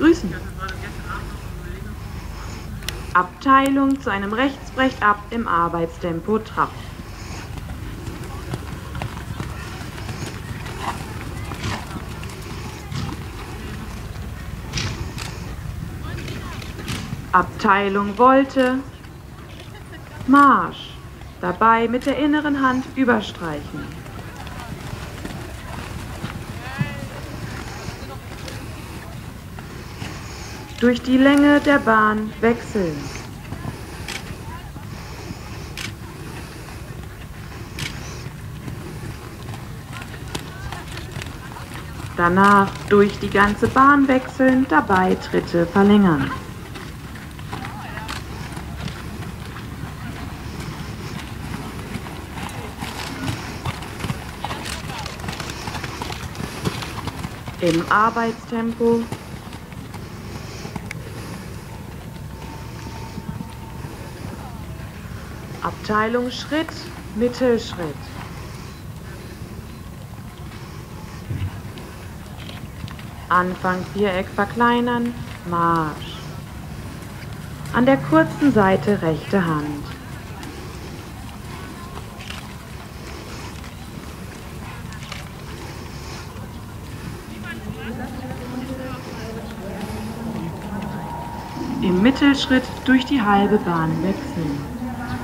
Grüßen. Abteilung zu einem Rechtsbrechtab im Arbeitstempo Trab. Abteilung Wolte, Marsch, dabei mit der inneren Hand überstreichen. Durch die Länge der Bahn wechseln. Danach durch die ganze Bahn wechseln, dabei Tritte verlängern. Im Arbeitstempo Abteilung Schritt, Mittelschritt. Anfang Viereck verkleinern, Marsch. An der kurzen Seite rechte Hand. Im Mittelschritt durch die halbe Bahn wechseln.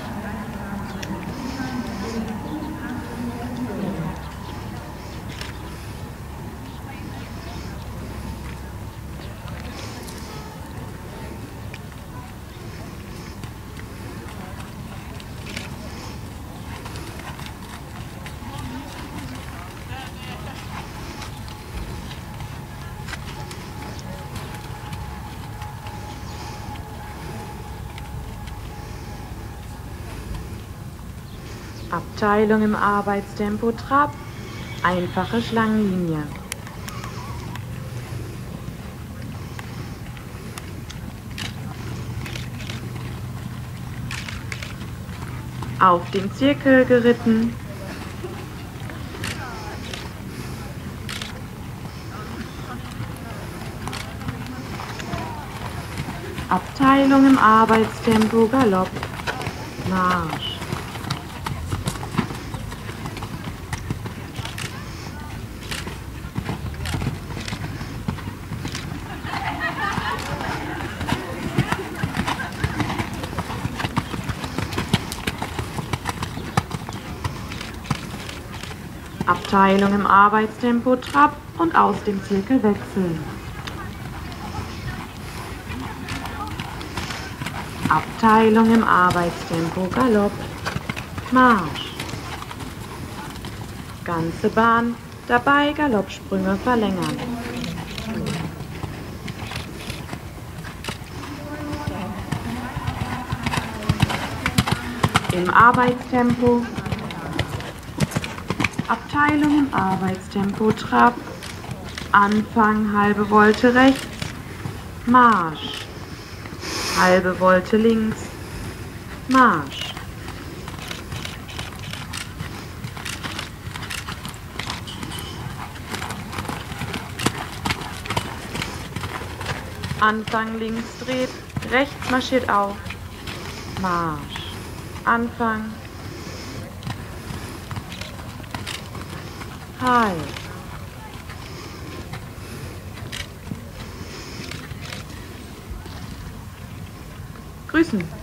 Abteilung im Arbeitstempo Trab, einfache Schlangenlinie. Auf dem Zirkel geritten. Abteilung im Arbeitstempo Galopp, Marsch. Abteilung im Arbeitstempo Trab und aus dem Zirkel wechseln. Abteilung im Arbeitstempo Galopp, Marsch. Ganze Bahn, dabei Galoppsprünge verlängern. Im Arbeitstempo Abteilung im Arbeitstempo Trab, Anfang halbe Volte rechts, Marsch, halbe Volte links, Marsch. Anfang links dreht, rechts marschiert auf, Marsch, Anfang, Halt. Grüßen.